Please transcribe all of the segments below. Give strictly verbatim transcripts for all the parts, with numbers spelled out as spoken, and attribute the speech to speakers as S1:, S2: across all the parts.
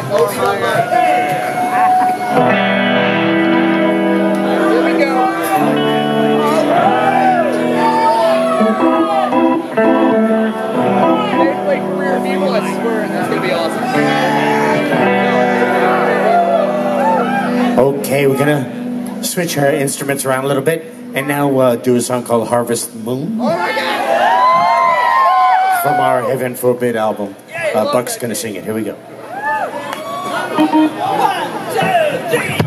S1: Oh, my God. Here we go. They play Career of Evil, I swear, and that's going to be awesome.
S2: Okay, we're going to switch our instruments around a little bit and now uh, do a song called Harvest Moon.
S1: Oh, my God.
S2: From our Heaven Forbid album. Uh, Buck's going to sing it. Here we go.
S3: One, two, three.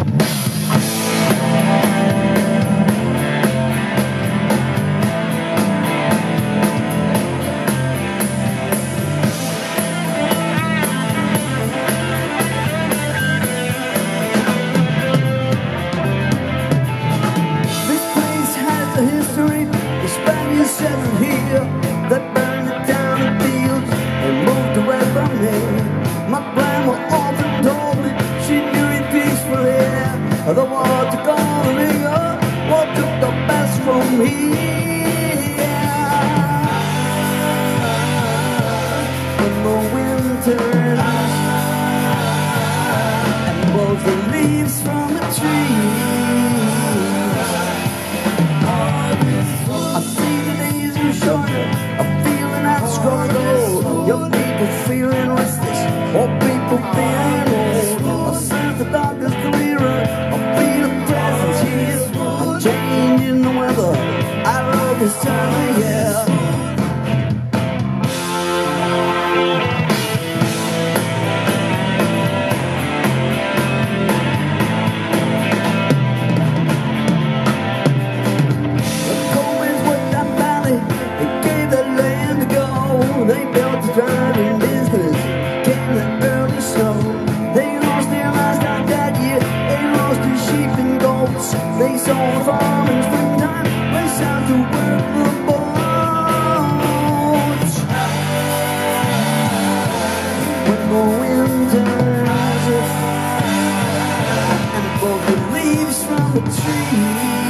S4: This place has a history. The Spaniards settled here. They burned it down in fields and moved away from me. My grandma often told me she knew it peacefully. The war took all the ringer, war took the best from me. When the winter ends and blows the leaves from the trees, I see the days are shorter. I'm feeling that struggle. Young people feeling restless, old people feeling old. I sense the darkness clearer. I feel the presence here. I'm changing the weather. I love this time of year. They built a driving business, came the early snow. They lost their livestock that year, they lost their sheep and goats. They sold the farm in springtime, went out to work the boats. When the winter rises and blows the leaves from the trees,